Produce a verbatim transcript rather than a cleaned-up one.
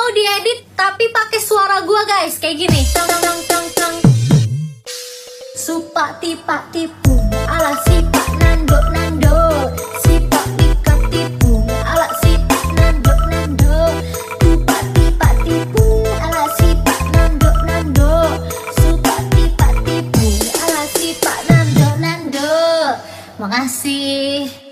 mau diedit tapi pakai suara gua guys, kayak gini. Tang tang tang tang. Supak tipak tipu ala sipak nando nando. Sipak tipak tipu ala sipak nando nando. Tupak tipak tipu ala sipak nando nando. Supak tipak tipu ala sipak nando nando. Makasih.